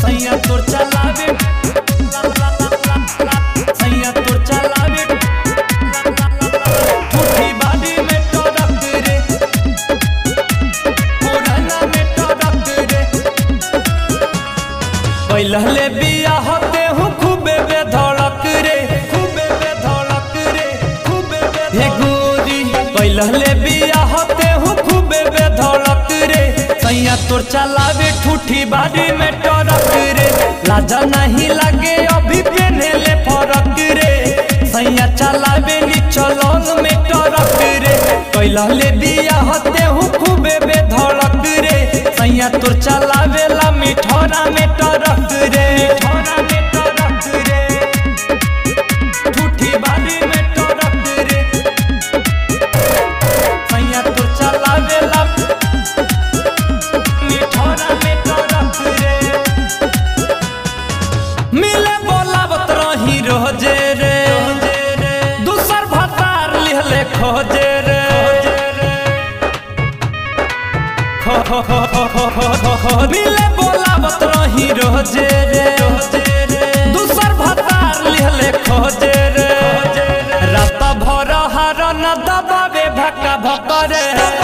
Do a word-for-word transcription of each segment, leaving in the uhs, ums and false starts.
सैया तोर चलावे सैया तोर चलावे ठूठी बाड़ी में टरक रे पुराना में टरक रे पहले बिया होते हूँ खूबे बेधड़क रे खूबे बेधड़क रे खूबे हे गोरी पहले बिया होते हूँ खूबे बेधड़क रे सैया तोर चलावे ठूठी बाड़ी में टरक रे लाजा नहीं लगे अभी पहने ले फरक रे सैया चलावे निचलौन में टरक रे पहले बिया होते हूँ खूबे बेधड़क रे सैया तोर चलावे ला मिठौरा में टरक रे मिठौरा में टरक रे ठूठी बाड़ी में टरक रे सैया तोर चलावे ला मिठौरा में टरक रे मिले बोलावत रही रोजे रे दूसर भतार लिहले खोजे रे मिले बोलावत रही रोजे रे दूसर भतार लिहले खोजे रे रात भर हर न दबावे भक्का भकरे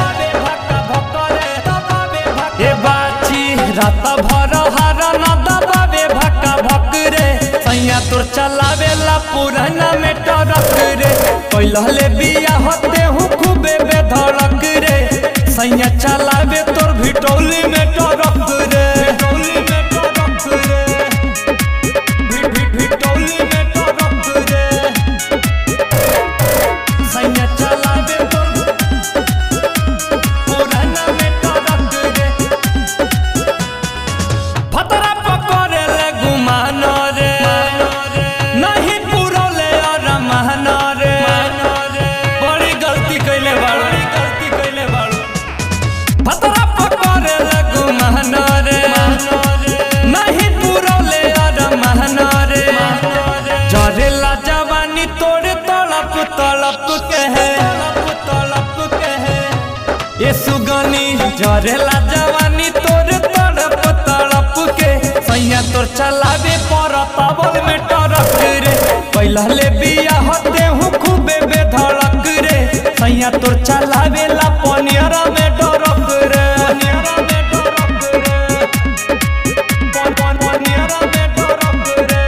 ए बाची रात भर हर न दबावे भक्का भकरे सैया तोर चलावे ला पुराना में टरक रे पहले बिया होते हूँ खूबे बेधड़क रे सैया चलावे तोर भिटौली में टरक रे भिटौली में टरक रे भिटौली में टरक रे सैया चलावे तोर पुराना में टरक रे फतरा पकड़े ले गुमान रे नहीं पुरले अरमान रे बड़ी गलती कैले बाड़ू गलती कैले बाड़ू फतरा पकड़े ले गुमान रे नहीं पुरले अरमान रे जरेला जवानी तोड़े तड़प तड़प के है तड़प के है ये सुगनी जरेला जवानी तोड़े तड़प तड़प के सैया तोर चलावे पर पावल में टरक रे पहले बिया होते हूँ खूबे बेधड़क रे सैया तोर चलावे ला पनियरा में डरक रे पनियरा में डरक रे पनियरा में डरक रे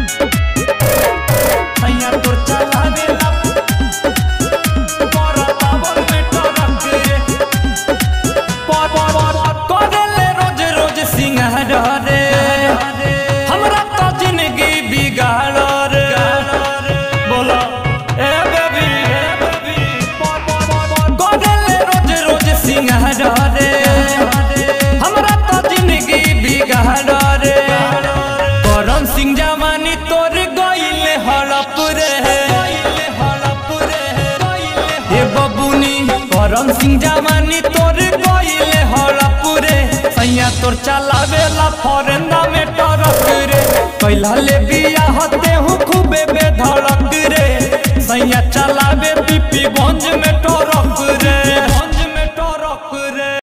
सैया तोर चलावे ला पर पावल में टरक रे करेले रोज रोज सिंगार रे हमरा तो जिंदगी बिगाड़ रे बोला ए बेबी ए बेबी करेले रोज रोज सिंगार रे हमरा तो जिंदगी बिगाड़ रे करम सिंह जवानी तोर गइले हड़प रे हड़प रे ए बबुनी करम सिंह जवानी तोर गइले हड़प रे सैया तोर चलावे ला फरेंदा में टरक रे पहले